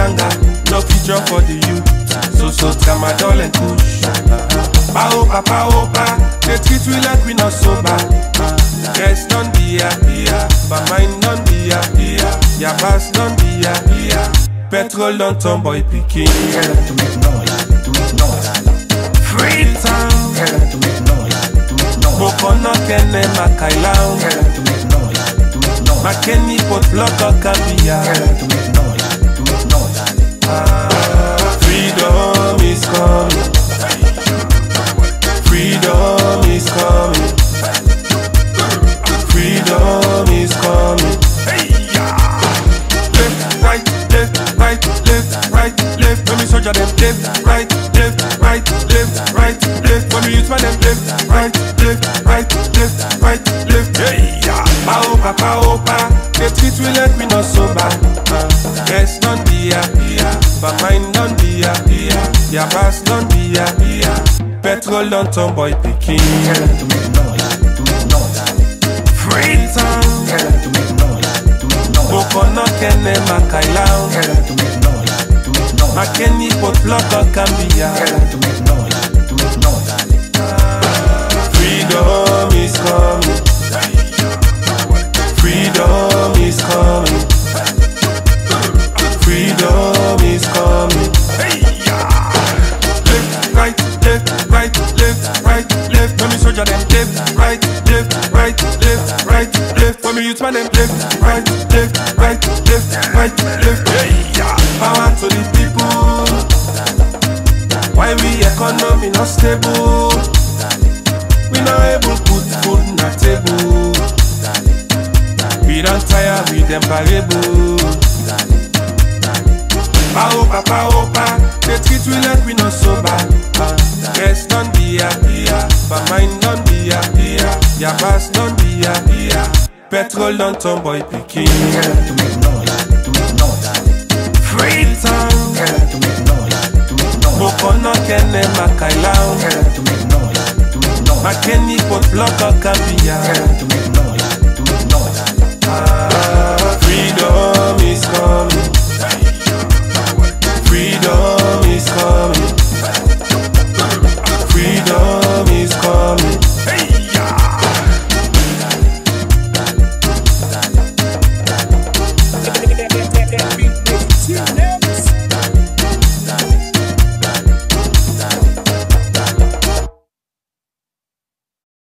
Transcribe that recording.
Tanga, no future for the youth. So tramadol and kush. Paopa, paopa, they treat we like we not sober. Yes, don't be here, but mine don't be here. Ya pass don't be here. Petrol don't turn boy picking. To make noise, to make noise. Free town, To make noise, to make noise. Bokono kene makailang. To make noise, to make noise. Makeni pot loco kabia. To make noise, to make noise. Freedom is coming. Freedom is coming. Freedom is coming. Left, right, left, right, left, right, left. When we soldier them left, right, left, right, left, right, left. When we use my them left, right, left, right, left, right, left. Paopa, paopa, they treat we like we not sober. Yes, don't be here, but mine don't be here. Ya pass don't be here. Petrol don't turn boy picking. To make noise, to make noise. Free town, To make noise, to make noise. Bokono kene makailang. To make noise, to make noise. Makeni pot loco kambia. To make noise, to make noise. Freedom is coming. Freedom is coming. Freedom is coming. Left, right, left, right, left, right, left. When we soldier them left, right, left, right, left, right, left. When we use my them left, right, left, right, left, right, left. Power to the people. Why we economy not stable? We not able put food on the table. We don't tire with them parable. Paopa, paopa, they treat we like we not sober. Yes, don't be here, but mine don't be here. Ya pass don't be here. Petrol don't turn boy picking. To make noise, to make noise. Free town, To make noise, to make noise. Bokono kene makailang. To make noise, to make noise. Makeni pot loco kambia.